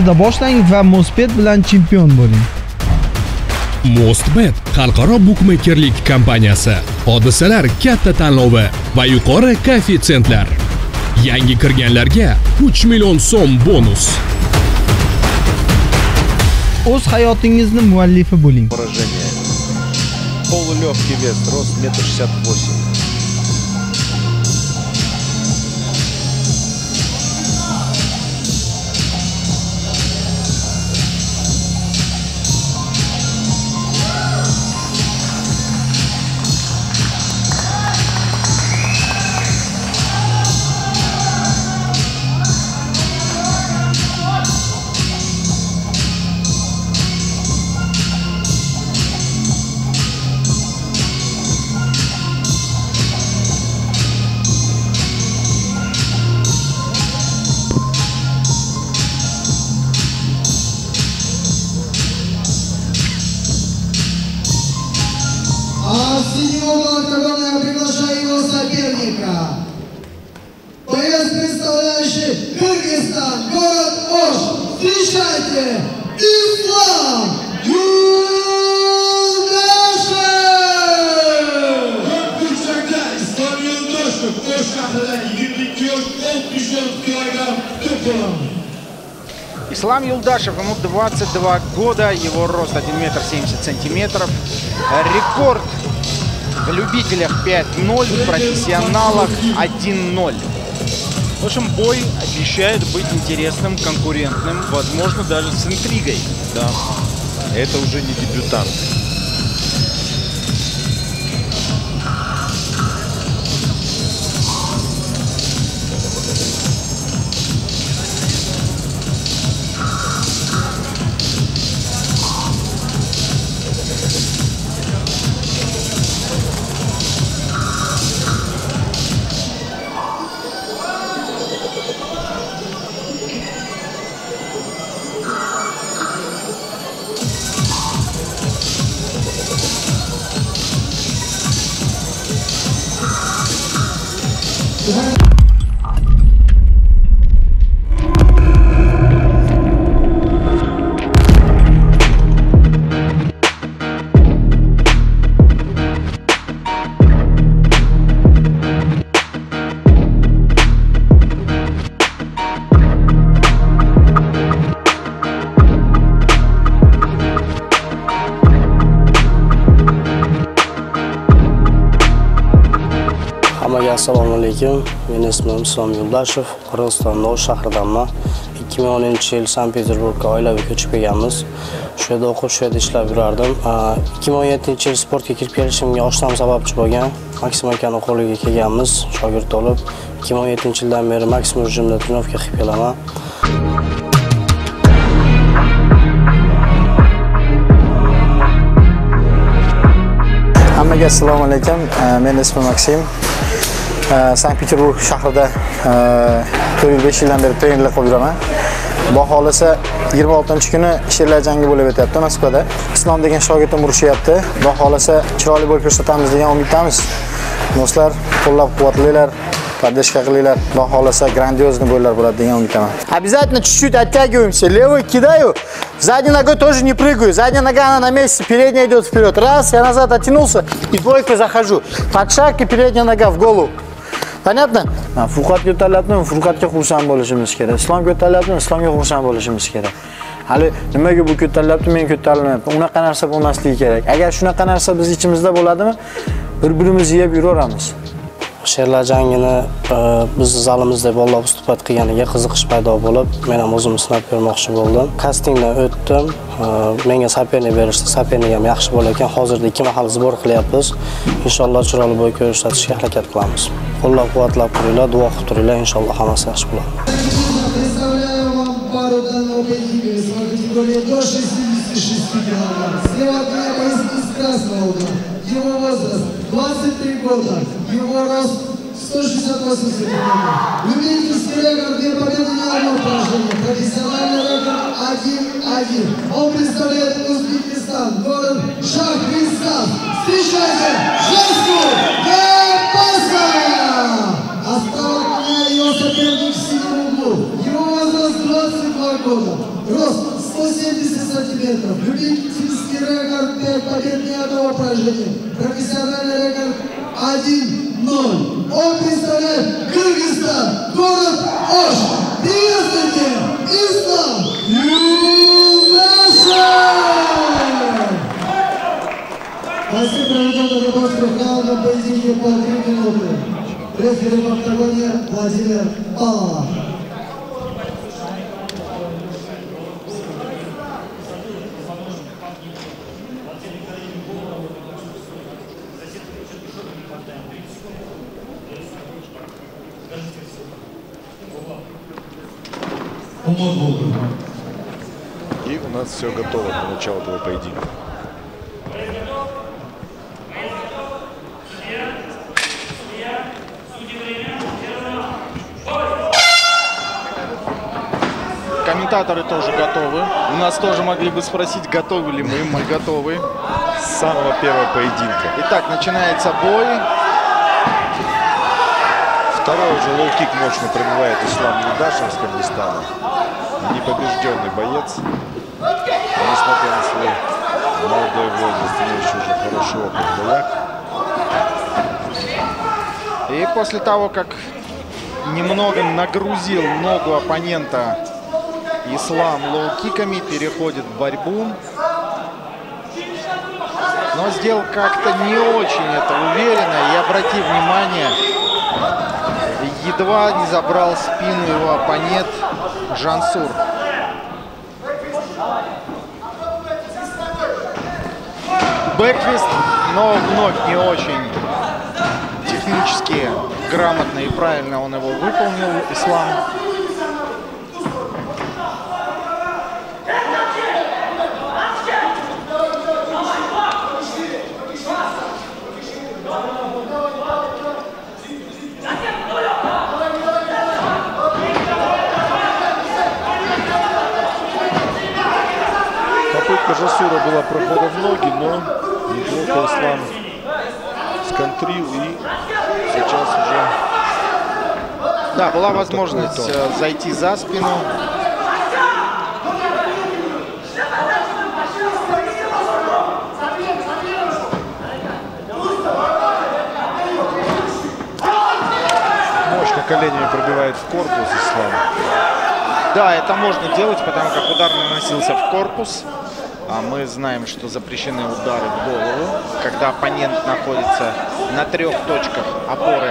vaqtida boshlang va Mosbet bilan chempion bo'ling. Mosbet xalqaro bukmekerlik kompaniyasi. Hodisalar katta tanlovi va yuqori koeffitsiyentlar. Yangi kirganlarga 3 million so'm bonus. O'z hayotingizni muallifi bo'ling. Полулегкий вес, рост 1,68 м. Огромное приглашаю его соперника. Боец, представляющий Кыргызстан, город Ош. Встречайте, Ислам Юлдашев! Kırkçak'ta İslam Yoldaşov Oş şehrinde 22 yaş 64 килограмм топором. Ислам Юлдашев, ему 22 года, его рост 1 метр 70 сантиметров. Рекорд в любителях 5-0, в профессионалах 1-0. В общем, бой обещает быть интересным, конкурентным, возможно, даже с интригой. Да, это уже не дебютант. Assalomu alaykum. Mening ismim Islom Yuldashev. Qirg'izistonning Osh shahridanman. 2010-yil Sankt-Peterburgga oilaviy ko'chib kelganmiz. Shu yerda o'qib, shu yerda ishlab yurardim. 2017-yil sportga kirib kelishimga Oshdan sababchi bo'lgan Maksim akaning qo'liga kelganmiz, shogird bo'lib. 2017-yildan beri Maksim rejimida trenovka qilib kelaman. Hammaga assalomu alaykum. Mening ismim Maksim. Sankt-Peterburg shahrida 4-5 yildan beri trenerlik qilib yuraman. Xudo xolasa 26-kuni Sherlar jangi bo'lib o'tyapti Moskvada. Islom degan shogirdim urushyapti. Xudo xolasa chiroyli bo'lib ko'rsatamiz degan umiddamiz. Do'stlar, qo'llab-quvvatlanglar, поддержка qilinglar. Xudo xolasa grandiozный bo'ylar bo'ladi degan umiddaman. Обязательно чуть-чуть оттягиваемся. Левый кидаю, задней ногой тоже не прыгаю. Задняя нога она на месте, передняя идет вперед. Раз, я назад оттянулся и двойкой захожу. Под шаг и передняя нога в голову. Понятно? Furqat ko'tarilyapti, Furqatga xursand bo'lishimiz kerak. Islom ko'tarilyapti, Islomga xursand bo'lishimiz kerak. Hali nimaga bu ko'tarilyapti, men ko'tarilmayapman. Unaqa narsa bo'lmasligi kerak. Agar shunaqa narsa biz ichimizda bo'ladimi, bir-birimizni yeb yuraveramiz. Sherlar jangini biz zalimizda bolalar vыступать qilganiga qiziqish paydo bo'lib, men ham o'zimni sinab ko'rmoqchi bo'ldim. Kastingdan o'tdim. Menga sapernik berishdi. Sapernik ham yaxshi bo'lar ekan. Hozirda 2 mahal zbor qilyapmiz. Inshaalloh chiroyli bo'y ko'rsatishga harakat qilamiz. Qo'llab-quvvatlab turinglar, duo qilib turinglar, inshaalloh hammasi yaxshi bo'ladi. Представляю вам пару данного поединка весовой категории до 66 кг. Слева от меня поединок из красного угла. Его возраст 23 года. Его рост 168 сантиметров. Любительский рекорд, 2 победы, ни одно поражение. Профессиональный рекорд 1-1. Он представляет Узбекистан, город Шахристан. Встречайте, Жаску Гапасова! Осталось его соперник в синем углу. Его возраст 22 года. Рост готово поражение. Профессиональный рекорд 1-0. Он представляет Кыргызстан, город Ош. Приветствуйте, Ислам Юлдашев! Спасибо, проведен вопрос в финалном поединке по 3 минуты. Рефери в октагоне Владимир Павлов. И у нас все готово для начала этого поединка. Комментаторы тоже готовы. У нас тоже могли бы спросить, готовы ли мы. Мы готовы. С самого первого поединка. Итак, начинается бой. Второй уже лоу-кик мощно пробивает Ислам Юлдашев из Кыргызстана. Непобежденный боец. Несмотря на свой молодой возраст, имеющий уже хороший опыт в боях. И после того, как немного нагрузил ногу оппонента Ислам лоу-киками, переходит в борьбу. Но сделал как-то не очень это уверенно. И обрати внимание, едва не забрал спину его оппонент Жансур. Бэкфист, но вновь не очень технически грамотно и правильно он его выполнил, Ислам. Попытка Жасура была прохода в ноги, но неплохо Ислам сконтрил и сейчас уже... Да, была возможность зайти за спину. Мощно коленями пробивает в корпус Ислам. Да, это можно делать, потому как удар наносился в корпус. А мы знаем, что запрещены удары в голову, когда оппонент находится на 3 точках опоры.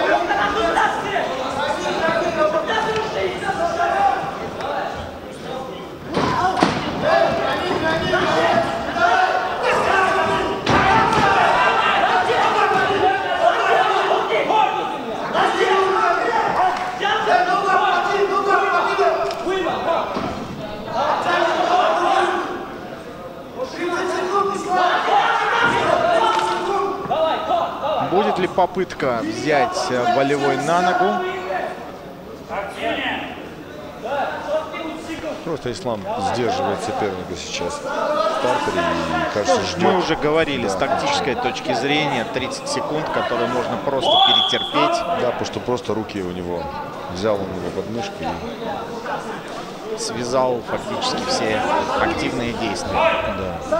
Будет ли попытка взять болевой на ногу? Просто Ислам сдерживает соперника сейчас в стартере и, кажется, ждет. Мы уже говорили, с тактической точки зрения 30 секунд, которые можно просто перетерпеть. Да, потому что просто руки у него, взял он его под мышку и связал фактически все активные действия. Да.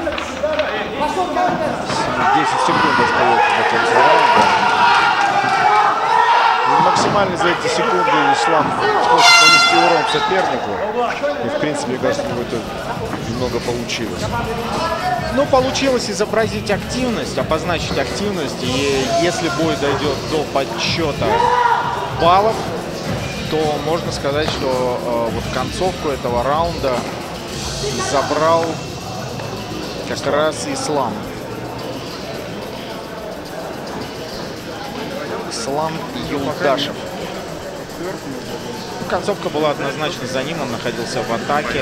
10 секунд остается до конца раунда. И максимально за эти секунды Ислам хочет нанести урон сопернику. И в принципе, мне кажется, у него это немного получилось. Ну, получилось изобразить активность, обозначить активность. И если бой дойдет до подсчета баллов, то можно сказать, что вот концовку этого раунда забрал как раз Ислам. Ислам Юлдашев. Концовка была однозначно за ним, он находился в атаке.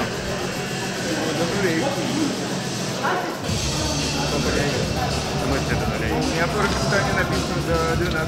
У меня в расписании написано до 12.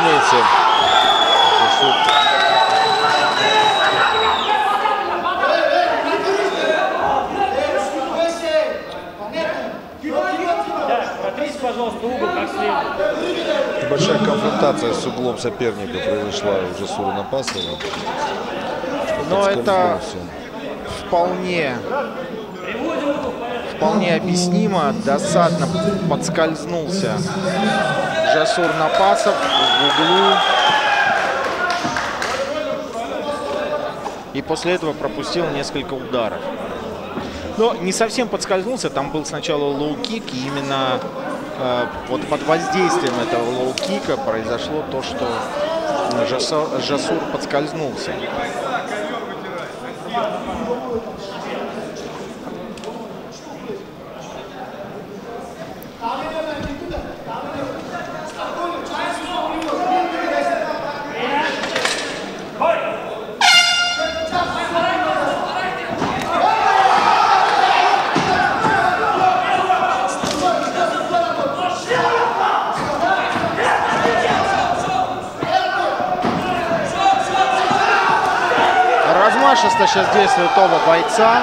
разумеется, пожалуйста, угол как следует. большая конфронтация с углом соперника произошла у Жасура Напасова. Но это вполне объяснимо. Досадно подскользнулся Жасур Напасов в углу. И после этого пропустил несколько ударов. Но не совсем подскользнулся. Там был сначала лоу-кик. И именно вот под воздействием этого лоу-кика произошло то, что Жасур подскользнулся. Размашисто сейчас действуют оба бойца.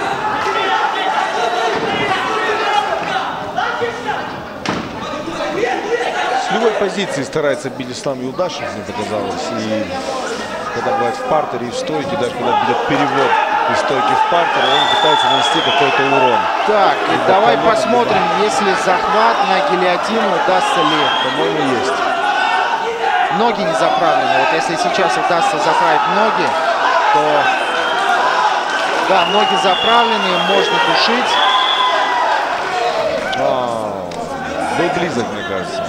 С любой позиции старается бить Ислам Юлдашев, мне показалось. И когда бывает в партере и в стойке, даже когда будет перевод из стойки в партер, он пытается нанести какой-то урон. Так, и давай посмотрим, если захват на гильотину удастся ли. По-моему, есть. Ноги не заправлены. Вот если сейчас удастся заправить ноги, то да, ноги заправлены, можно душить. Был близок, мне кажется.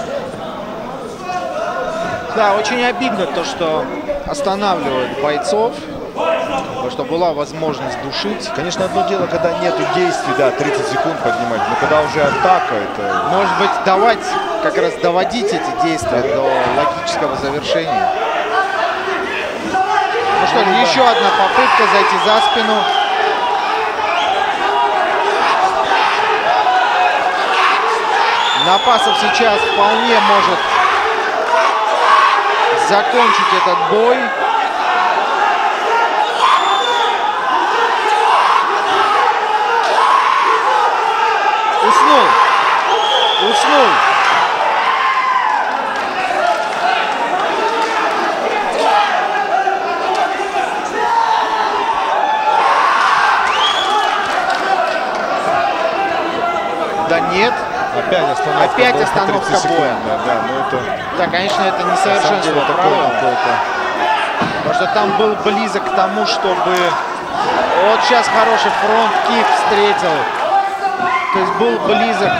Да, очень обидно то, что останавливают бойцов, потому что была возможность душить. Конечно, одно дело, когда нету действий, да, 30 секунд поднимать, но когда уже атака, это... Может быть, как раз доводить эти действия до логического завершения. Ну что, еще одна попытка зайти за спину. Напасов сейчас вполне может закончить этот бой. Уснул. Да нет. Опять остановка боя. Да, конечно, это несовершенство правил. Потому что там был близок к тому, чтобы... Вот сейчас хороший фронт-кик встретил. То есть был близок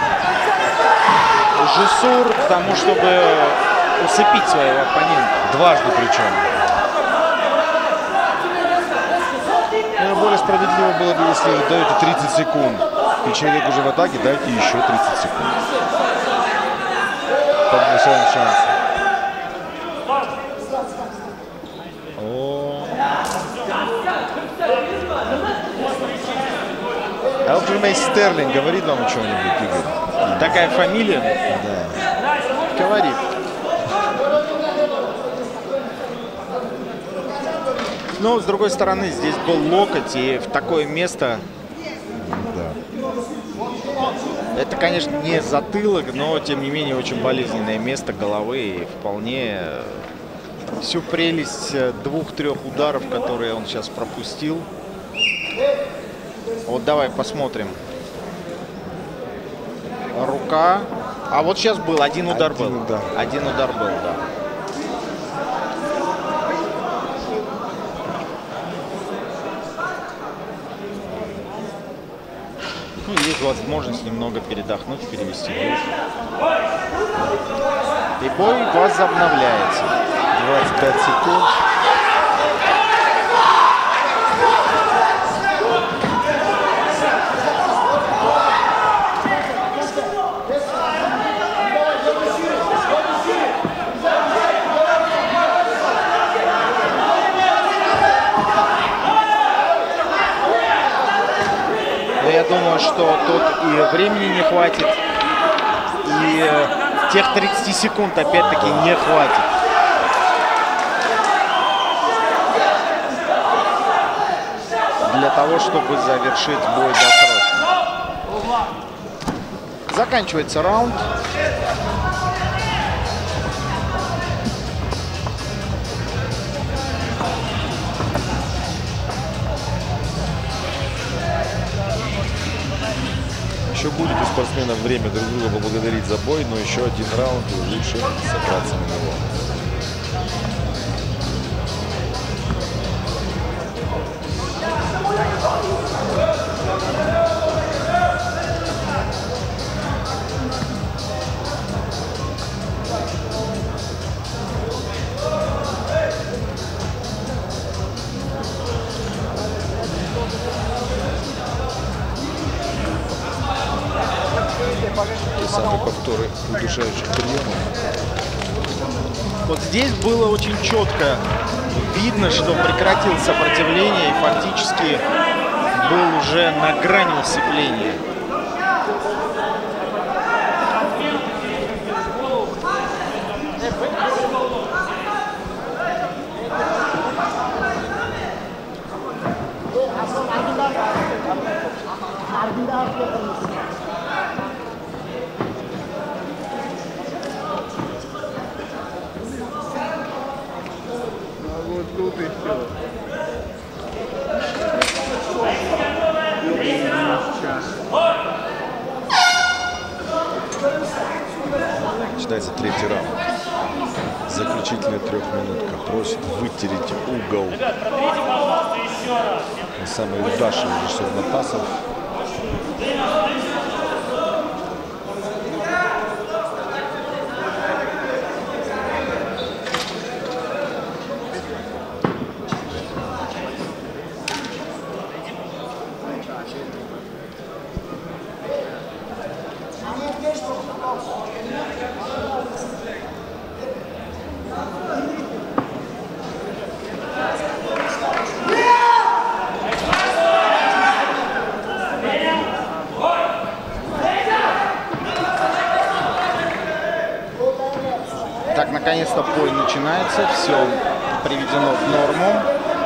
Жасур к тому, чтобы усыпить своего оппонента. Дважды причем. Ну, более справедливо было бы, если вы даете 30 секунд. И человек уже в атаке, дайте еще 30 секунд. Повышаем шансы. Элджермей Стерлинг говорит вам что-нибудь, Игорь? Такая фамилия? Да. Говорит. Но, с другой стороны, здесь был локоть, и в такое место... Это, конечно, не затылок, но, тем не менее, очень болезненное место головы. И вполне всю прелесть 2-3 ударов, которые он сейчас пропустил. Вот давай посмотрим. Рука. А вот сейчас был, один удар был. Один удар был, да. Ну, есть возможность немного передохнуть, перевести дух. И бой возобновляется. 25 секунд. Я думаю, что тут и времени не хватит, и тех 30 секунд опять-таки не хватит. Для того, чтобы завершить бой досрочно. Заканчивается раунд. Еще будет у спортсменов время друг друга поблагодарить за бой, но еще один раунд, и лучше собраться на него. Те самые повторы удушающих приемов. Вот здесь было очень четко видно, что прекратил сопротивление и фактически был уже на грани усыпления. Вот тут и все. Начинается третий раунд. Заключительная трехминутка. Просит вытереть угол. Самый удачный режиссер Напасов. Так, наконец-то бой начинается, все приведено в норму.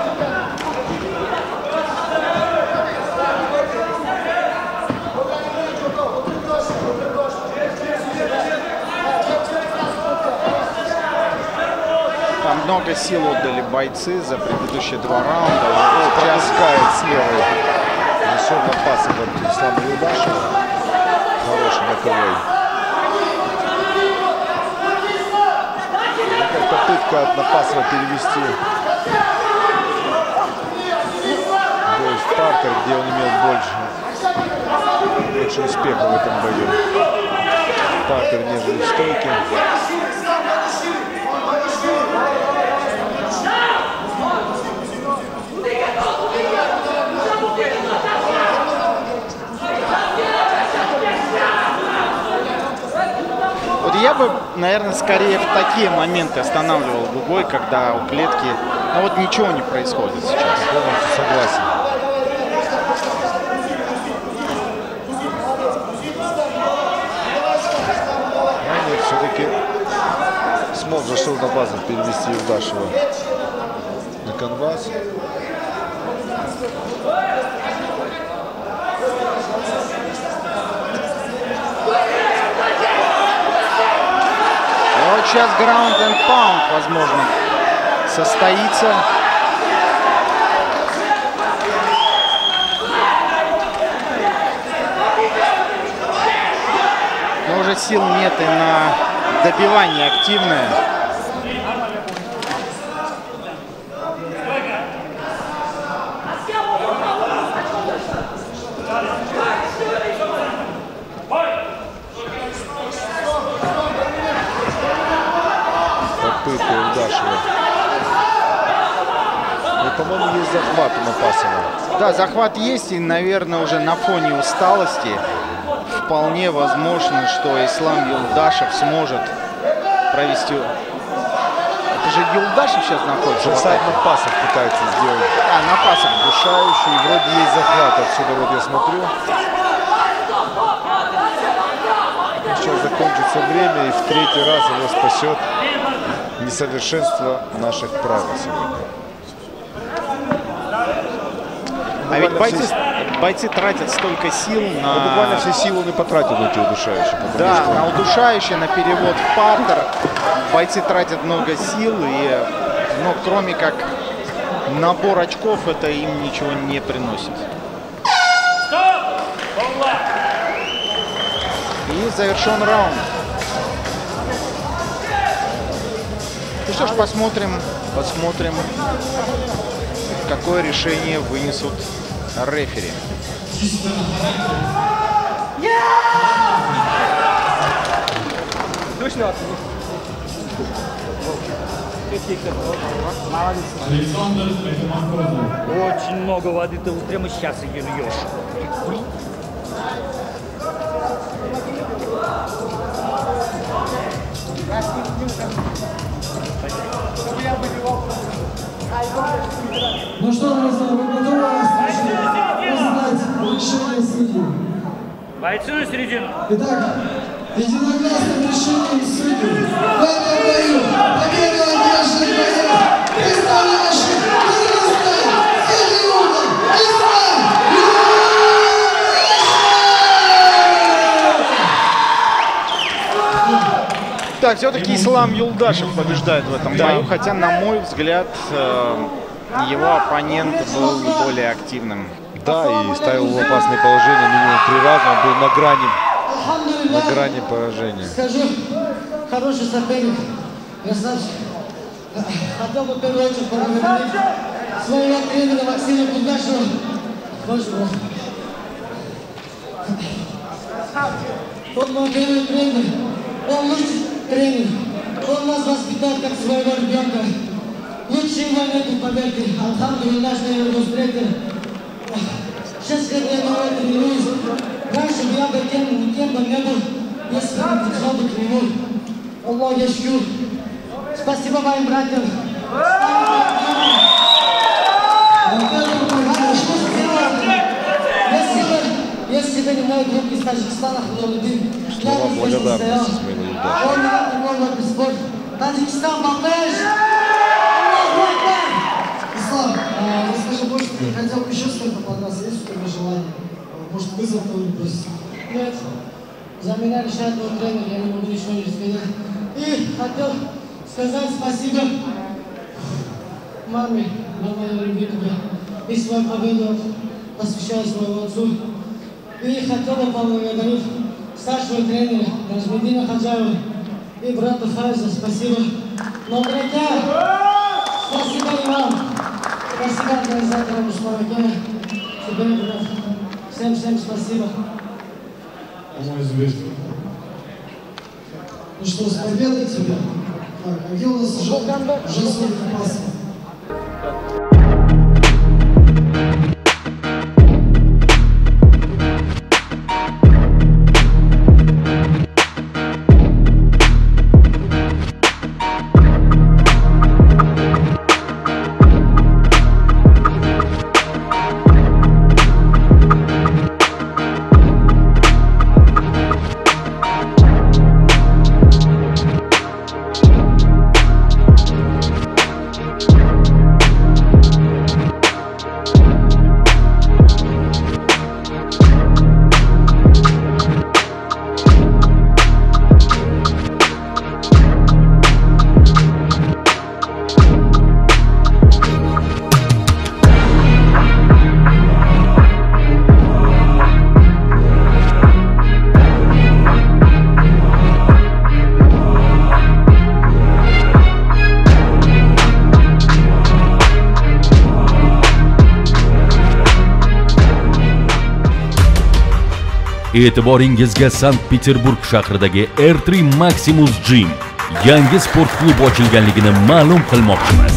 Там много сил отдали бойцы за предыдущие два раунда. Пропускает с левой режиссер Напасов от Ислама Юлдашева. Хороший боковой. Попытка от Напасова перевести бой в партер, где он имел больше успеха в этом бою. Партер, нежели в стойке. Вот я бы, наверное, скорее в такие моменты останавливал бы бой, когда у клетки, ну вот ничего не происходит сейчас. Полностью согласен. Но нет, все-таки смог Рашид Напасов перевести Юлдашева на канвас. Вот сейчас ground and pound, возможно, состоится. Но уже сил нет и на добивание активное. Попытка Юлдашева. Ну, по-моему, есть захват у Напасова. Да, захват есть, и, наверное, уже на фоне усталости вполне возможно, что Ислам Юлдашев сможет провести... Это же Юлдашев сейчас находится. Сам Напасов пытается сделать. А, Напасов. Душающий. Вроде есть захват. Отсюда вот я смотрю. сейчас закончится время, и в третий раз его спасет несовершенство наших правил сегодня. А ведь бойцы тратят столько сил на... Буквально все силы он и потратил на эти удушающие. Да, что... на удушающие, на перевод в партер. Бойцы тратят много сил, но кроме как набор очков, это им ничего не приносит. И завершен раунд. Ну что ж, посмотрим, какое решение вынесут рефери. Очень много воды, ты вот прямо сейчас ее льешь. Ну что, друзья, вы готовы узнать решение судьи? Бойцы на середину. Итак, единогласным решением судьи в этом бою победу одержит боец, представляющий Кыргызстан, Ислам Юлдашев! Так, все-таки Ислам Юлдашев побеждает в этом бою, хотя, на мой взгляд, его оппонент был более активным. Да, и ставил в опасное положение минимум 3 раза, он был на грани поражения. Скажу, хороший соперник, красавчик. Хотел бы в первую очередь поблагодарить своего тренера Максима Кудашева. Боже мой. Он мой первый тренер, он лучший тренер, он нас воспитал как своего ребенка. Лучшие моменты победы, алхамдулилlah, что я его встретил. Сейчас, когда я на это тренируюсь, раньше бы я бы кем бы не был, если бы не пришел бы к нему. Аллах, я шкюр. Спасибо моим братьям. Если бы не мой друг из Таджикистана, Слова благодарности Исмаилу Юлдашеву. Таджикистан, Бангладеш! Ислам, расскажи, может, ты хотел бы еще что-то под нас? Есть у тебя желание? Может, вызов кого-нибудь? Нет. За меня решает мой тренер, я не могу ничего не сказать. И хотел сказать спасибо маме, мама, я люблю тебя. И свою победу посвящаю своему отцу. И хотел бы поблагодарить старшего тренера Нажмедина Хаджаева и брата Файза. Спасибо. Но, друзья, спасибо и вам. Спасибо организаторам Мушмаракена. Тебе, брат. Всем спасибо. Ну что, с победой тебя. Так, а где у нас уже сколько пасов? E'tiboringizga Sankt-Peterburg shahridagi R3 Maximus Gym yangi sport klub ochilganligini ma'lum qilmoqchimiz.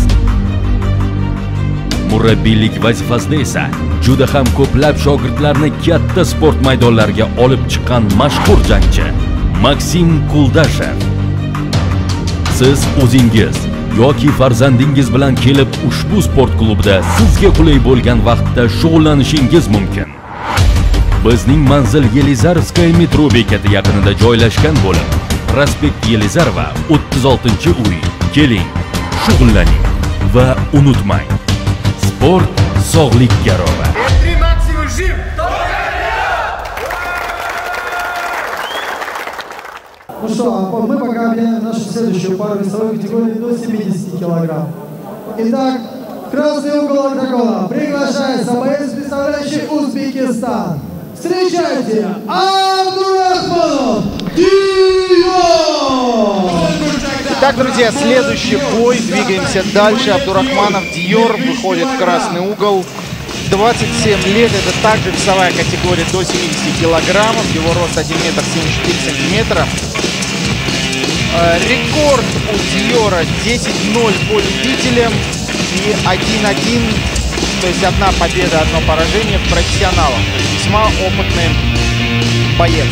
Murabbiylik vazifasida esa juda ham ko'plab shogirdlarni katta sport maydonlariga olib chiqqan mashhur jangchi Maksim Kuldashev. Siz o'zingiz yoki farzandingiz bilan kelib ushbu sport klubida sizga qulay bo'lgan vaqtda shug'ullanishingiz mumkin. Bizning manzil Yelizarskaya metro bekati yaqinida joylashgan bo'lib, Prospekt Yelizarova 36-uy. Keling, shug'ullaning va unutmang. Sport sog'lik garovi. Ну что, мы пока объявим нашу следующую пару весовой категории до 70 килограмм. Итак, красный угол октагона приглашается боец, представляющий Узбекистан. Встречайте, Абдурахманов Диор! Итак, друзья, следующий бой. Двигаемся дальше. Абдурахманов Диор выходит в красный угол. 27 лет. Это также весовая категория до 70 килограммов. Его рост 1 метр 74 сантиметра. Рекорд у Диора 10-0 по любителям и 1-1, то есть одна победа, одно поражение в профессионалах. Весьма опытный боец.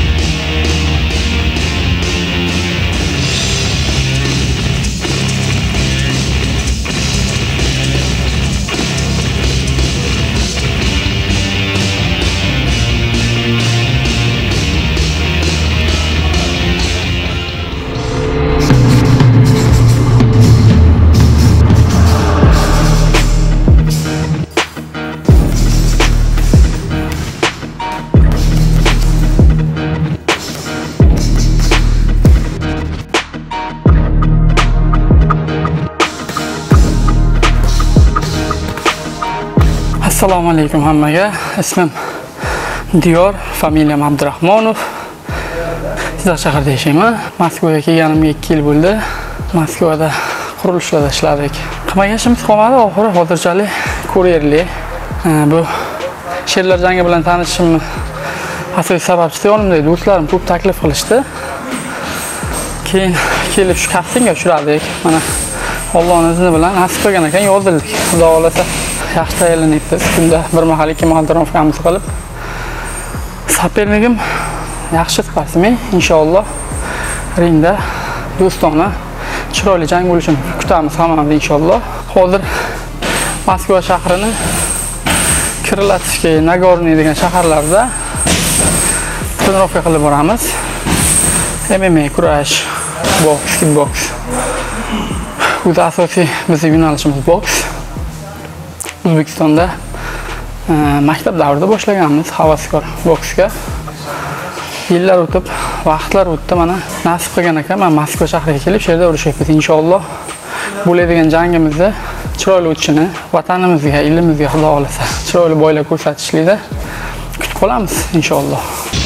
Assalomu alaykum hammaga. Ismim Diyor, familiyam Abdurahmonov. Jizzax shahrida yashayman. Moskvaga kelganimga 2 yil bo'ldi. Moskvada qurilishlarda ishladik. Qilmagan ishimiz qolmadi, oxiri hozirchalik kuryerlik. Bu sherlar jangi bilan tanishishimni asosiy sababchisi yonimdagi do'stlarim ko'p taklif qilishdi. Keyin kelib shu kastingga uchradik. Mana Allohning izni bilan nasib qilgan ekan yozildik. Xudo xolasa yaxshi tayyorlanibdi. Kunda bir mahal 2 mahal trenirovkamiz qilib, saperligim yaxshi chiqasmi? Inshaalloh ringda do'stona chiroyli jang bo'lishini kutamiz hammamiz inshaalloh. Hozir Moskva shahrini Kirlatovskiy, Nagorniy degan shaharlarda trenirovka qilib boramiz. MMA, kurash, boks, kickboks. O'zi asosiy bizning yo'nalishimiz boks. O'zbekistonda maktab davrida boshlaganmiz havaskor boksga. Yillar o'tib, vaqtlar o'tdi, mana nasib qilgan ekan men Moskva shahriga kelib, shu yerda urushyapmiz. Inshaalloh bo'ladigan jangimizni chiroyli o'tishini, vatanimizga, elimizga Xudo xolasa chiroyli boylar ko'rsatishlikda kutib qolamiz inshaalloh.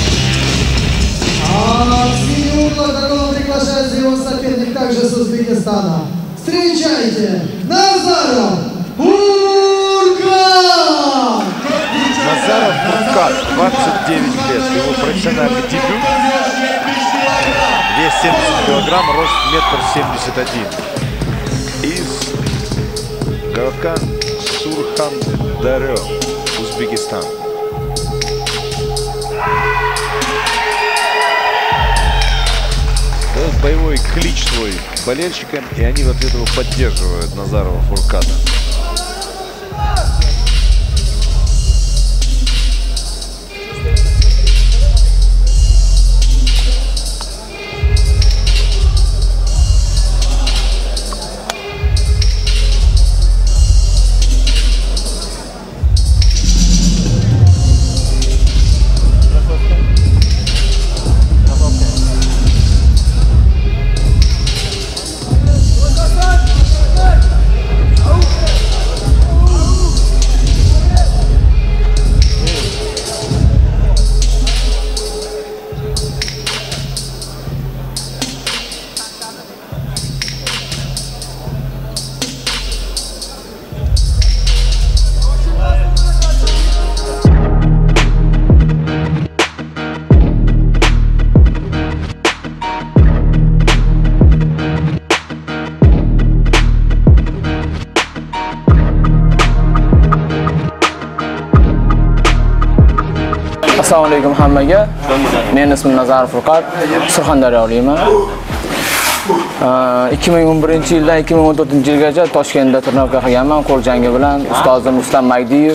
Встречайте, Назаров Назаров Фуркат, 29 лет. Его профессиональный дебют. Вес 70 килограмм, рост 1,71 м. Из городка Сурхандарё, Узбекистан. Дает боевой клич свой болельщикам, и они в ответ его поддерживают Назарова Фурката. Assalomu alaykum hammaga. Men ismim Nazarov Furqat, Surxondaryolikman. 2011-yildan 2014-yilgacha Toshkentda trenirovka qilganman qo'l jangi bilan. Ustozim Rustam Magdiyev.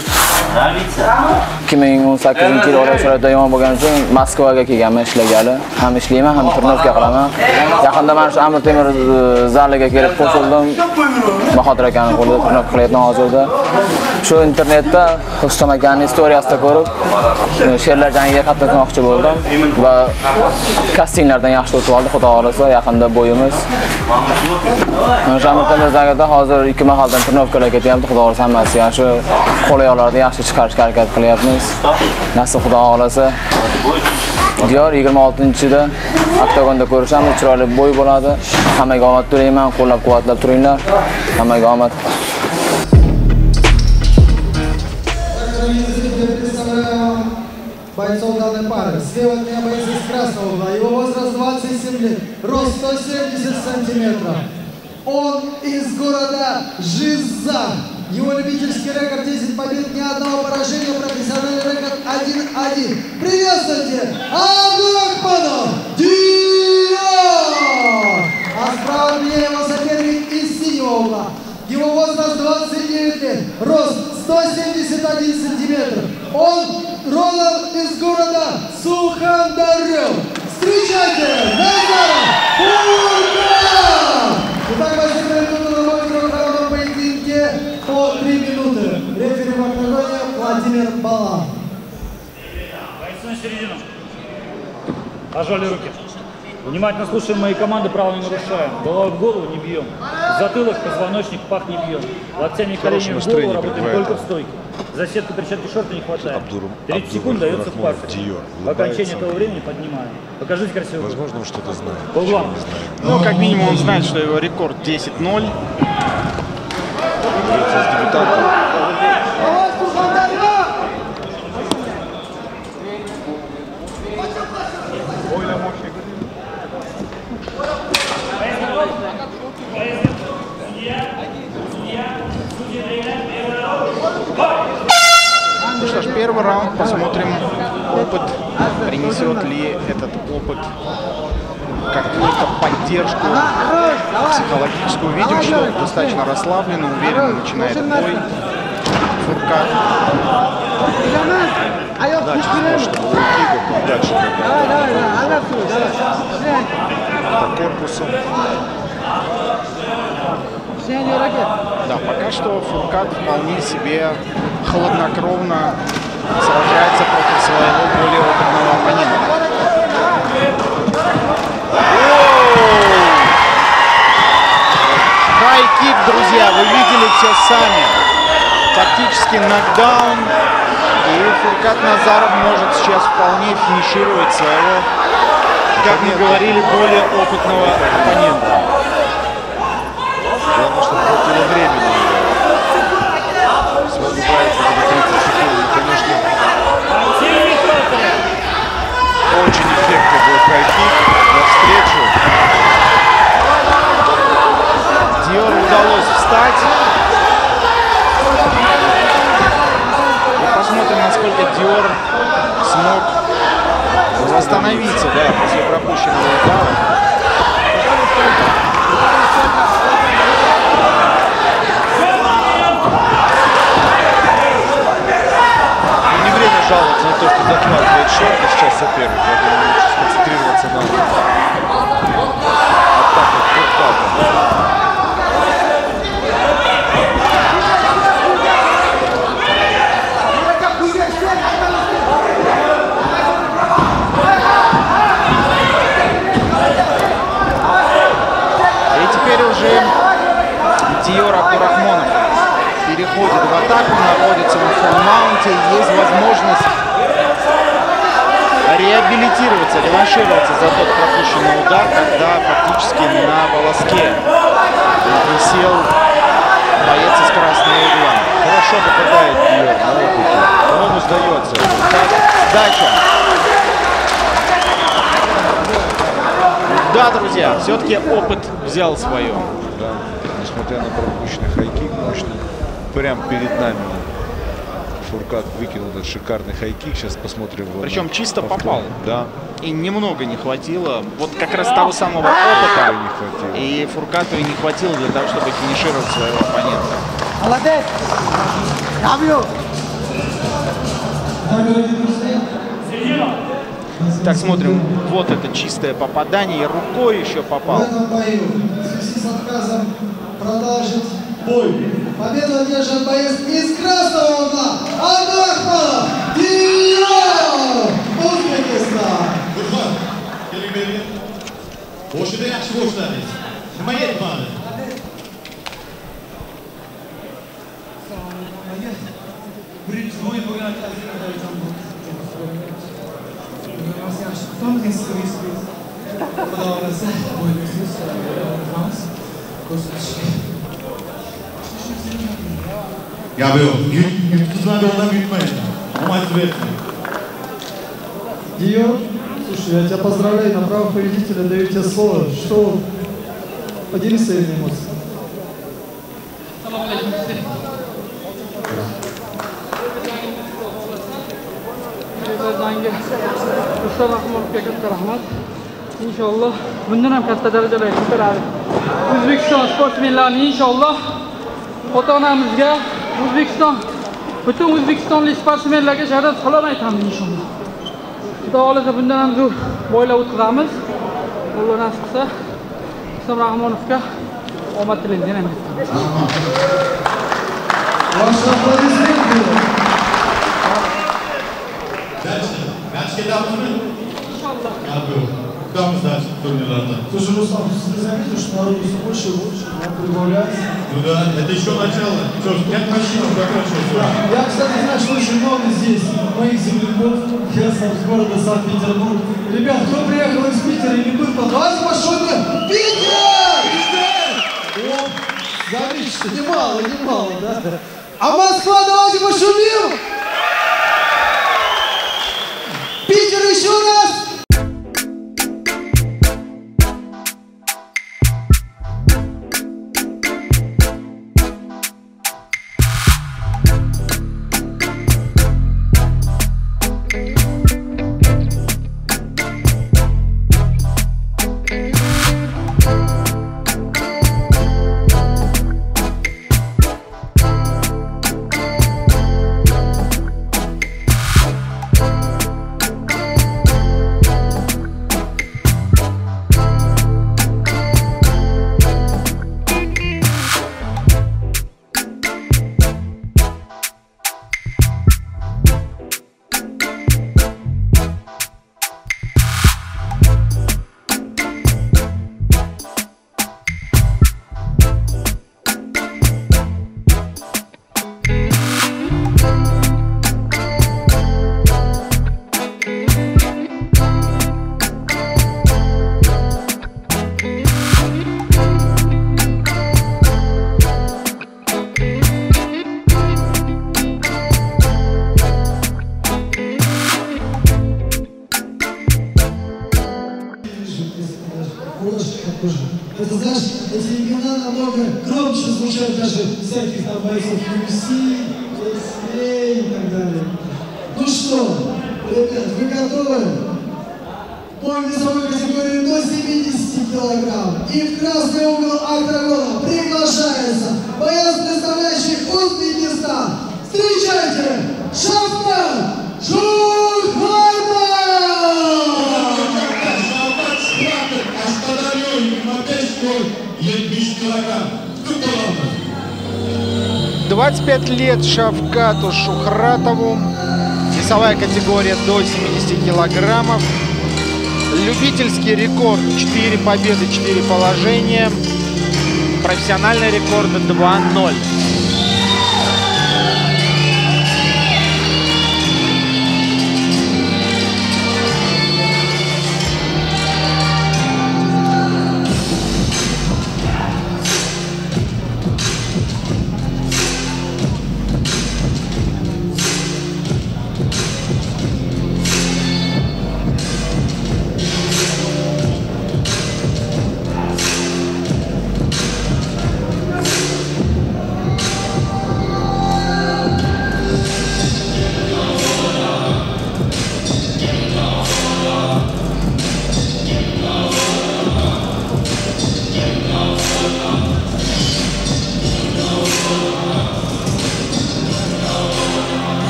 2018-yil Oroq sharoitida yomon bo'lgani uchun Moskvaga kelganman ishlagani. Ham ishlayman, ham trenirovka qilaman. Yaqinda men shu Amir Temur zaliga kelib qo'shildim. Bahodir akaning qo'lida trenirovka qilyapman hozirda. Shu internetda Rustam akaning istoriyasida ko'rib, sherlar jangiga qatnashmoqchi bo'ldim va kastinglardan yaxshi o'tib oldi, xudo xolasa yaqinda bo'yimiz. Mana shu Amir Temur zalida hozir 2 mahaldan trenirovkalar ketyapti, xudo xolasa hammasi yaxshi. Qo'l-oyoqlarni yaxshi chiqarishga harakat qilyapmiz. Nasib xudo xolasa. Diyor 26-da oktagonda ko'rishamiz, chiroyli bo'y bo'ladi. Hammaga omad tilayman, qo'llab-quvvatlab turinglar. Hammaga omad. Бойцов данной пары. Слева от меня боец из красного угла. Его возраст 27 лет. Рост 170 сантиметров. Он из города Жиза. Его любительский рекорд 10 побед, ни одного поражения. Профессиональный рекорд 1-1. Приветствуйте! Абдурахманов Диор! А справа от меня его соперник из синего угла. Его возраст 29 лет. Рост 171 сантиметр. Он родом из города Сухандарев. Встречайте! Назаров Фуркан! Итак, возникает на моем поединке по 3 минуты. Рефери в октагоне Владимир Балан. Бойцы на середину. Пожали руки. Внимательно слушаем мои команды, право не нарушаем. Голова в голову не бьем. Затылок, позвоночник, пах не бьем. Локтями и коленями в голову, работаем только в стойке. За сетку перчатки шорта не хватает. 30 секунд дается в парке. В окончании этого времени поднимаем. Покажите красиво. Возможно, он что-то знает. По углам. Ну, как минимум, он знает, что его рекорд 10-0. Ну что ж, первый раунд, посмотрим, опыт, принесет ли этот опыт какую-то поддержку психологическую. Видим, что достаточно расслабленно, уверенно начинает бой Фуркан. Дальше может лоу-кик, дальше это корпусом. Да, пока что Фуркан вполне себе хладнокровно сражается против своего более опытного оппонента. Хай-кик, друзья, вы видели все сами. Фактически нокдаун. И Фуркан Назаров может сейчас вполне финишировать своего, как мы говорили, более опытного оппонента. Главное, чтобы хватило времени. Сегодня правильно, 30 секунд, конечно. Очень эффектный был хай-кик навстречу. Диору удалось встать. И посмотрим, насколько Диор смог восстановиться, да, после пропущенного удара. Жаловаться на то, что захватывает шорты сейчас соперник. Я думаю, лучше сконцентрироваться на атаках Фуркана. И теперь уже Диор Абдурахманов переходит в атаку, находится на фулл-маунте, есть возможность реабилитироваться, реваншироваться за тот пропущенный удар, когда фактически на волоске висел боец из красного угла. Хорошо попадает Диор на опыте, по-моему, сдается. Сдача. Да, друзья, все-таки опыт взял свое. Да, несмотря на пропущенный хай-кик мощный, прямо перед нами Фуркат выкинул этот шикарный хайкик. Сейчас посмотрим. Причем чисто повтор. попал. Да. И немного не хватило. Вот как раз того самого опыта. И Фуркату и не хватило для того, чтобы финишировать своего оппонента. Молодец! Так, смотрим. Вот это чистое попадание. И рукой еще попал. В этом бою в связи с отказом продолжить бой. Победу одержит боец из красного угла Абдрахманов Diyor, Узбекистан. Boshida yaxshi boshladingiz. Nima yetmadi? Birinchi o'yin bo'lgan Xudo xohlasa o'yinimiz ko'rsatishga. Gabriel, yutqizmadi odam yutmaydi. Omad bersin. Diyor, слушай, я тебя поздравляю, на правах победителя даю тебе слово. Что? Поделись своими эмоциями. İnşallah bundan ham katta darajalarga ko'taradi. O'zbekiston sportmenlarini inshaalloh ota-onamizga, butun o'zbekistonlik sportmenlarga sharoit qilaman aytaman inshaalloh. Xudo xolasa bundan ham zo'r boylar o'tkazamiz. Alloh nasib qilsa, Islom Rahmonovga omad tilayman yana. Ваши аплодисменты. Kaçga davomli? Inshaalloh. Gabriel, kutamiz dars turnirlardan. Слушай, Руслан, ты заметил, что народу все больше и больше, нам прибавляется. Ну да, это еще начало. Что ж, 5 машин закончился. Я, кстати, знаю, что очень много здесь моих земляков, я сам с города Санкт-Петербург. Ребят, кто приехал из Питера и не был, то давайте пошутим. Питер! О, заметьте, немало, да? А Москва, давайте пошумим! Питер, еще раз! Это, знаешь, эти имена намного громче звучат даже всяких там бойцов UFC, PSA и так далее. Ну что, ребят, вы готовы? Бой весовой категории до 70 килограмм. И в красный угол октагона приглашается боец, представляющий Узбекистан. Встречайте, Шавкат Шухаймов! Yetmiş kilogram. 25 лет Шавкату Шухратову. Весовая категория до 70 килограммов. Любительский рекорд 4 победы, 4 положения. Профессиональный рекорд 2-0.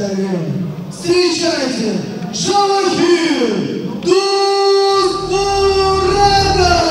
Встречайте, Джавахир Дурмурадов!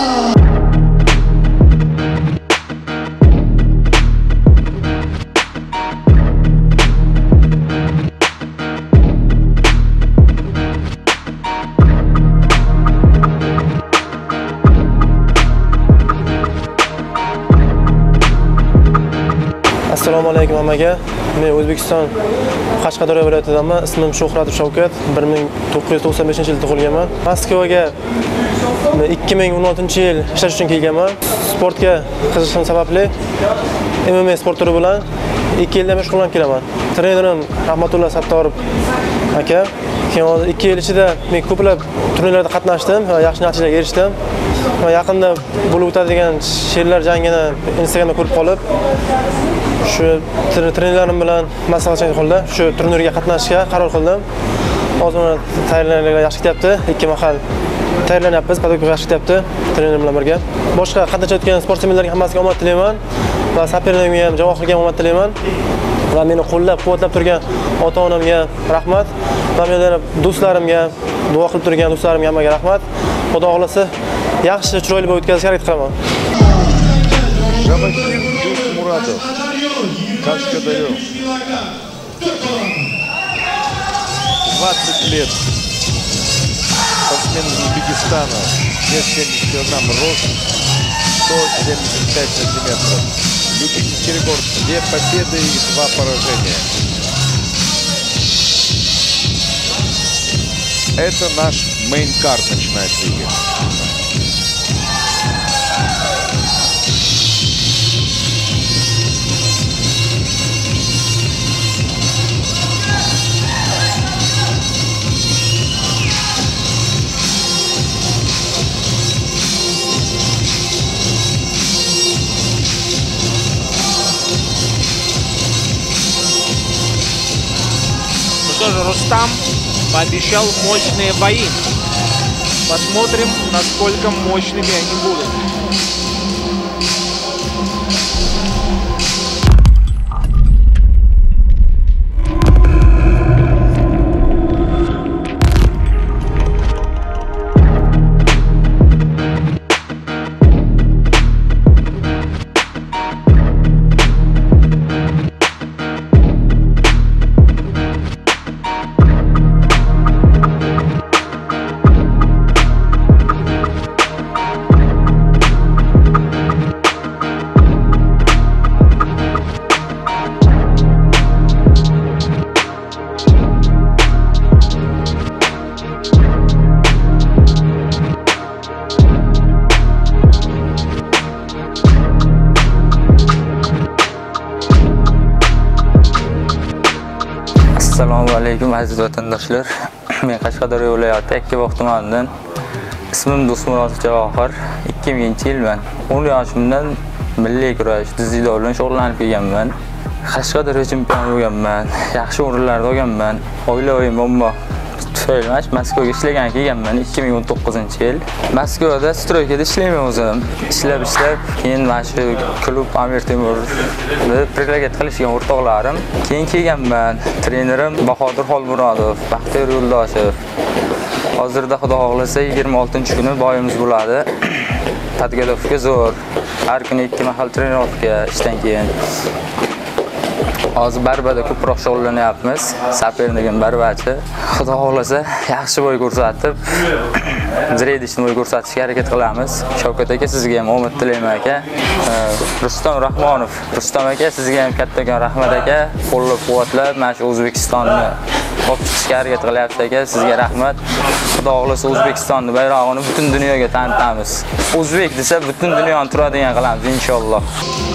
Assalomu alaykum hammaga. Men O'zbekiston Qashqadaryo viloyatidanman. Ismim Shuhratov Shavkat. 1995-yilda tug'ilganman. Moskvaga 2016-yil ishlash uchun kelganman. Sportga qiziqishim sababli MMA sport turi bilan 2 yildan beri shug'ullanib kelaman. Trenerim Rahmatulloh Sattorov aka. Keyin 2 yil ichida men ko'plab turnirlarda qatnashdim va yaxshi natijalarga erishdim. Va yaqinda bo'lib o'tadigan sherlar jangini Instagramda ko'rib qolib, shu trenerlarim bilan maslahatchilik qildim. Shu turnirga qatnashishga qaror qildim. Hozir tayyorgarliklar yaxshi ketyapti. 2 mahal tayyorlanyapmiz, podgotовка yaxshi ketyapti trener bilan birga. Boshqa qatnashayotgan sportsmenlarga hammasiga omad tilayman va sopernikimga ham, Javohirga ham omad tilayman. Va meni qo'llab-quvvatlab turgan ota-onamga rahmat. Va meni do'stlarimga, duo qilib turgan do'stlarimga hammaga rahmat. Xudo xolasa yaxshi chiroyli bo'lib o'tkazishga harakat qilaman. Джавахир Дурмурадов, Кашкадарё. 20 лет. Спортсмен из Узбекистана. Вес 70 килограмм, рост 175 сантиметров. Любительский рекорд 2 победы и 2 поражения. Это наш мейн-карт начинается, Игорь. Что же, Рустам пообещал мощные бои. Посмотрим, насколько мощными они будут. Assalomu alaykum aziz vatandoshlar. Men Qashqadaryo viloyati Yakkabog' tumanidan. Ismim Do'stmurodov Javohir. 2000-yilman. 10 yoshimdan milliy kurash, dzyudo bilan shug'ullanib kelganman. Qashqadaryo chempioni bo'lganman. Yaxshi o'rinlarda olganman. Oilaviy muammo tufayli Moskvaga ishlagan kelganman 2019-yil. Moskvada stroykada ishlayman o'zim. Ishlab keyin mana shu klub Amir Temurni preklagat qilishgan o'rtoqlarim. Keyin kelganman. Trenerim Bahodir Xolmurodov, Baxtiyor Yo'ldoshev. Hozirda xudo xohlasa 26-kuni boyimiz bo'ladi. Podgotовка zo'r. Har kuni 2 mahal trenirovka ishdan keyin. Hozir barbada ko'proq shug'ullanyapmiz. Sopernikim barbachi. Xudo xolasa yaxshi bo'y ko'rsatib, zredichni bo'y ko'rsatishga harakat qilamiz. Shavkat aka, sizga ham omad tilayman aka. Rustam Rahmonov, Rustam aka, sizga ham kattakon rahmat aka. Qo'llab-quvvatlab, mana shu O'zbekistonni olib chiqishga harakat qilyapsiz aka. Sizga rahmat. Xudo xolasa O'zbekistonni bayrog'ini butun dunyoga tanitamiz. O'zbek desa butun dunyoni turadigan qilamiz inshaalloh.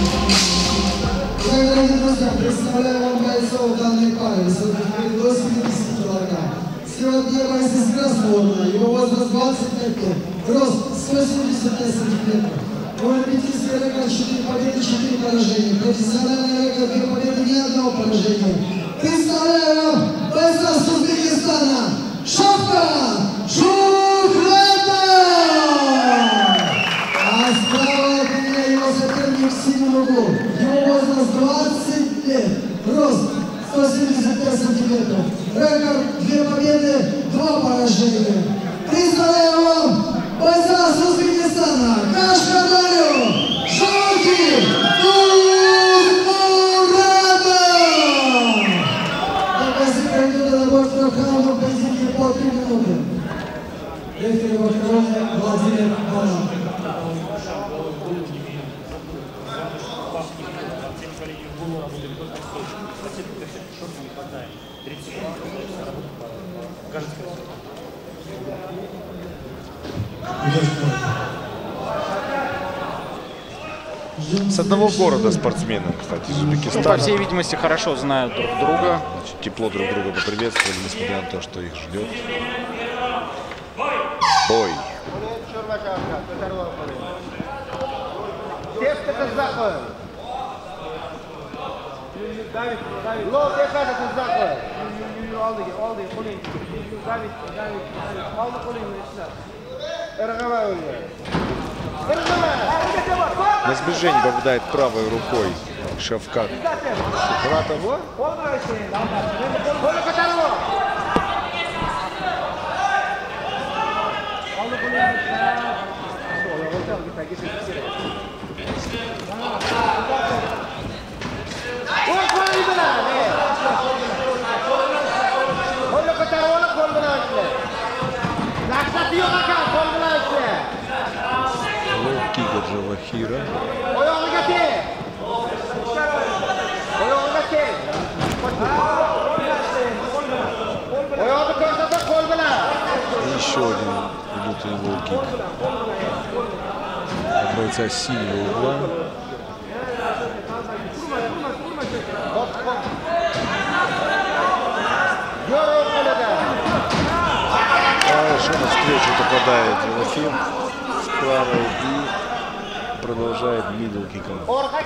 Дорогие друзья, представляю вам бойцов данной пары, высотой до 70 килограмм. Слева первый из красного, его возраст 25 лет, рост 175 сантиметров. Его любительский рекорд 4 победы, 4 поражения. Профессиональный рекорд 2 победы, ни одного поражения. Представляю вам бойца с Узбекистана, Шавкат Шухратов! А справа от меня его соперник в синем углу. Его возраст 20 лет, рост 175 сантиметров. Узбекистана, Кашкадарю, Жолки Нурмурадов. Доказы пройдут на бой трех раундов в позиции по 3 минуты. Рефери во втором Владимир Балан. С одного города спортсмены, кстати, из Узбекистана. Ну, по всей видимости, хорошо знают друг друга. Значит, тепло друг друга поприветствовали, несмотря на то, что их ждет бой. На сближение попадает правой рукой Шавкат Шухратов. Лоу-кик от Джавахира. И еще один внутренний лоу-кик от бойца синего угла. Хорошо, навстречу попадает Джавахир справа и продолжает мидл-киком.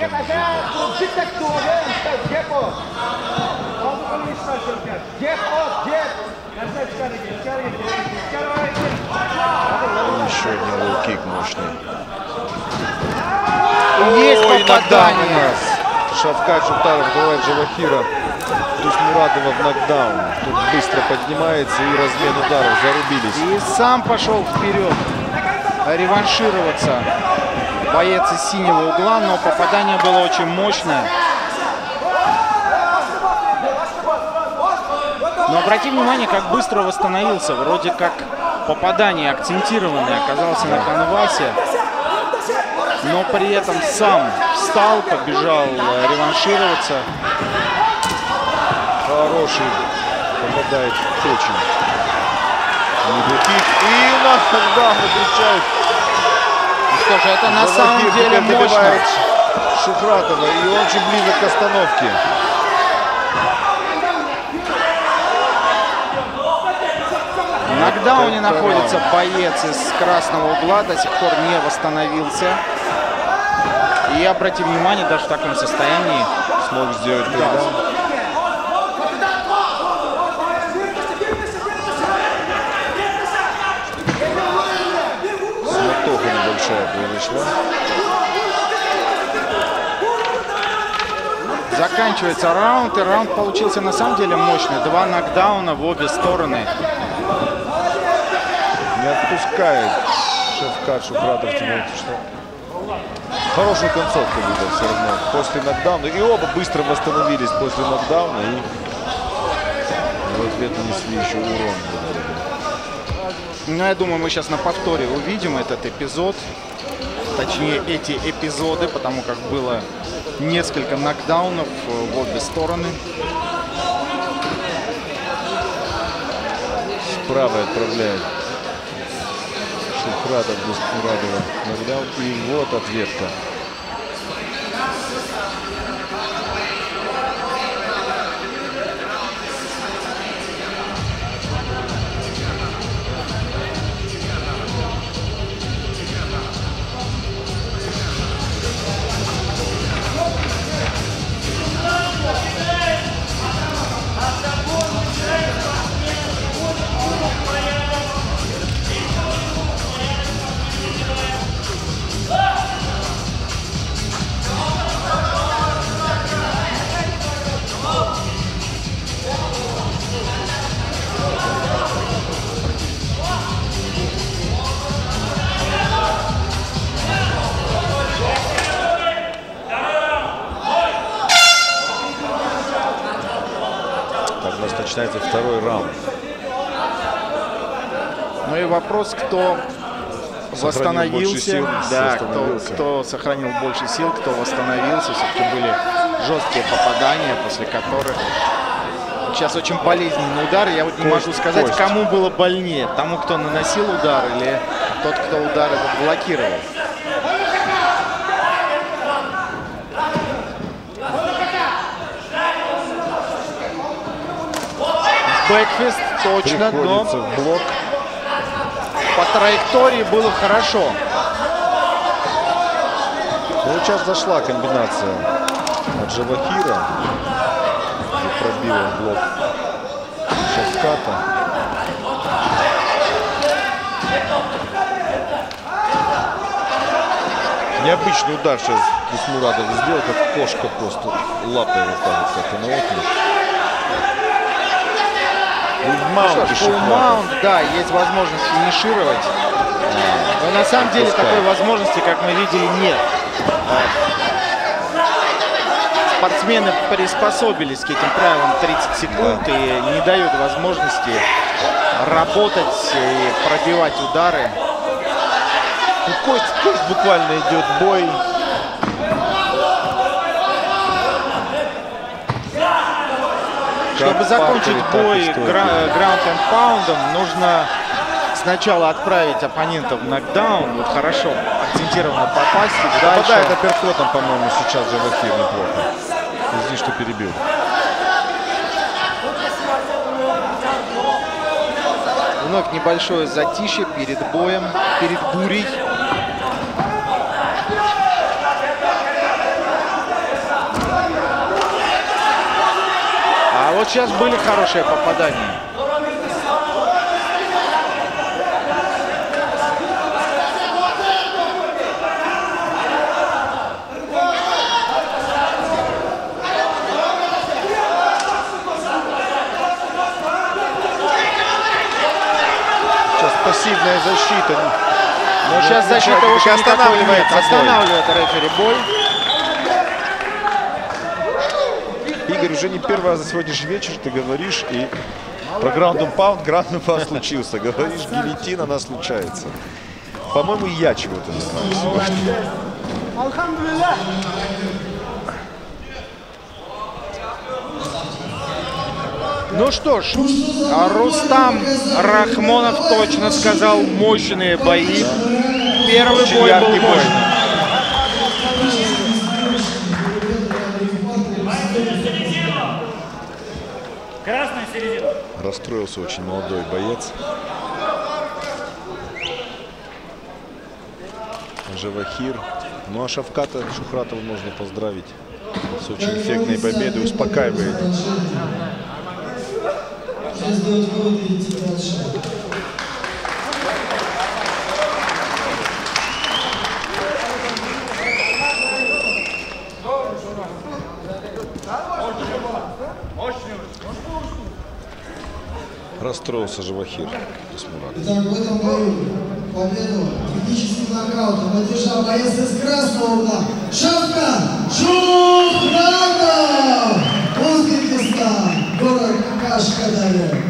Еще один лоу-кик мощный. Есть попадание. Шавкат Шухратов открывает Джавахира. Дусмурадова в нокдаун. Тут быстро поднимается и размен ударов. Зарубились. И сам пошел вперед реваншироваться боец из синего угла, но попадание было очень мощное. Но обрати внимание, как быстро восстановился. Вроде как попадание акцентированное оказался на канвасе, но при этом сам встал, побежал реваншироваться. Хороший попадает в печень. Мидл-кик. И нокдаун встречает. Что же, это на самом деле мощно. Шухратова, и он очень близок к остановке. В нокдауне находится боец из красного угла, до сих пор не восстановился. И обрати внимание, даже в таком состоянии смог сделать нокдаун. Смертоха небольшая произошла. Заканчивается раунд, и раунд получился на самом деле мощный. 2 нокдауна в обе стороны. Не отпускает Шавкат Шухратов, тем что хорошую концовку выдал все равно после нокдауна. И оба быстро восстановились после нокдауна и в ответ нанесли еще урон. Ну, я думаю, мы сейчас на повторе увидим этот эпизод. Точнее, эти эпизоды, потому как было несколько нокдаунов в обе стороны. Справа отправляет Шухратов Дусмурадова нокдаун. И вот ответка. начинается второй раунд. Ну и вопрос, кто восстановился, да, кто сохранил больше сил, кто восстановился. Все-таки были жесткие попадания, после которых сейчас очень болезненный удар. Я вот не могу сказать, кому было больнее. Тому, кто наносил удар, или тот, кто удар этот блокировал. Бэкфист точно, но в блок. По траектории было хорошо. Ну, вот сейчас зашла комбинация от Джавахира. И пробил он блок Шавката. Необычный удар сейчас Дусмурадов сделал, как кошка просто лапой вот так вот, как и на окне. Маунт, да, есть возможность финишировать. Но на самом деле такой возможности, как мы видели, нет. Спортсмены приспособились к этим правилам 30 секунд и не дают возможности работать и пробивать удары. Ну, кость буквально идет бой. Чтобы закончить бой граунд-энд-паундом, нужно сначала отправить оппонента в нокдаун, вот хорошо акцентированно попасть. Попадает апперкотом, по-моему, сейчас Джавахир неплохо. Извини, что перебил. Вновь небольшое затишье перед боем, перед бурей. А вот сейчас были хорошие попадания. Сейчас пассивная защита. Но сейчас защита уже останавливает рефери бой. Игорь, уже не первый раз за сегодняшний вечер ты говоришь, и про граунд-энд-паунд случился. Говоришь, гильотина, она случается. По-моему, и я чего-то не знаю. Ну что ж, Рустам Рахмонов точно сказал, мощные бои. Первый бой был мощный. Красная середина. Расстроился очень молодой боец. Джавахир. Ну а Шавката Шухратова можно поздравить с очень эффектной победой. Успокаивает. Расстроился Джавахир. Итак, в этом бою победу техническим нокаутом одержал боец из красного угла Шавкат Шухратов, Узбекистан, город Кашкадаре.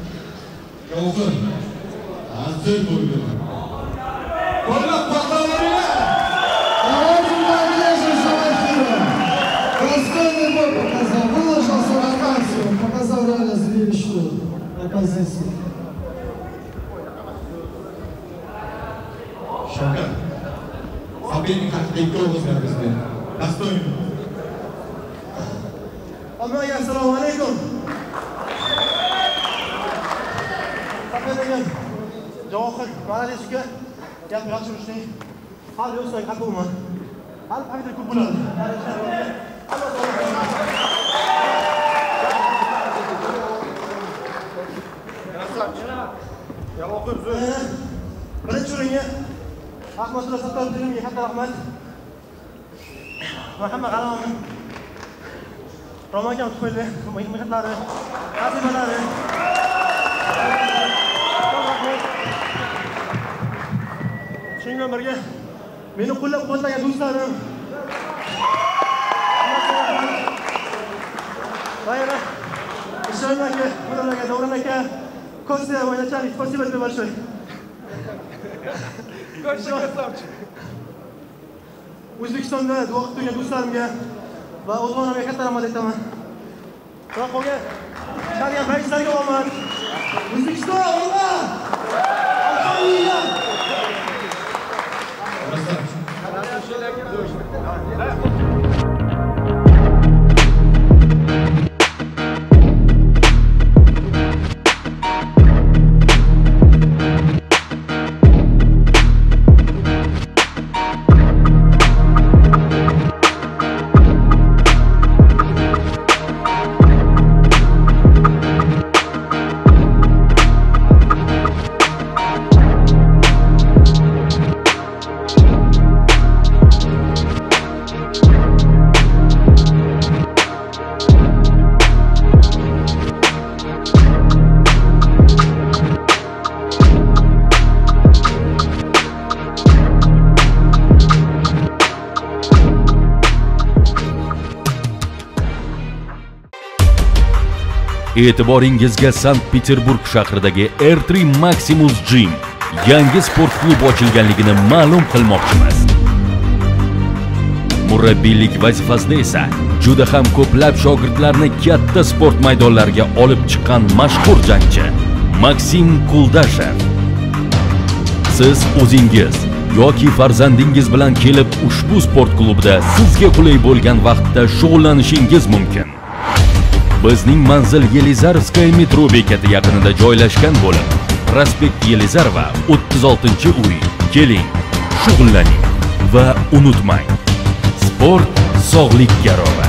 Давайте поддержим Шавахира. Достойный бой показал, выложился на максимум, показал реально зрелищную позицию. Шавкат, соперник haqida ikki o'zgar bizga. Достойный. Hammaga assalomu alaykum. Safardagan Javohir, Malalish uka, gap yaxshi yurishding. Hali yo'qsan, qat'iyman. Hali paydo ko'p bo'ladi. Birinchi o'ringa Ahmadullo Sattorovga katta rahmat. Muhammad Alomov, Roman akam tufayli mehnatlari, nazimalari. Shunga birga meni qo'llab-quvvatlagan do'stlarim. Ишан aka, Мурат aka, Davron aka, Kostya va начальник, спасибо тебе большое. O'zbekistonda duo qilib turgan do'stlarimga va o'zimga katta rahmat aytaman. Va qolgan qolgan raislarga omad. O'zbekiston omad! Alhamdulillah. E'tiboringizga Sankt-Peterburg shahridagi R3 Maximus Gym yangi sport klubi ochilganligini ma'lum qilmoqchimiz. Murabbiylik vazifasida esa juda ham ko'plab shogirdlarni katta sport maydonlariga olib chiqqan mashhur jangchi Maksim Kuldashev. Siz o'zingiz yoki farzandingiz bilan kelib ushbu sport klubida sizga qulay bo'lgan vaqtda shug'ullanishingiz mumkin. Bizning manzil Yelizarovskaya metro bekati yaqinida joylashgan bo'lib, prospekt Yelizarova 36-uy. Keling, shug'ullaning va unutmang. Sport sog'lik garovi.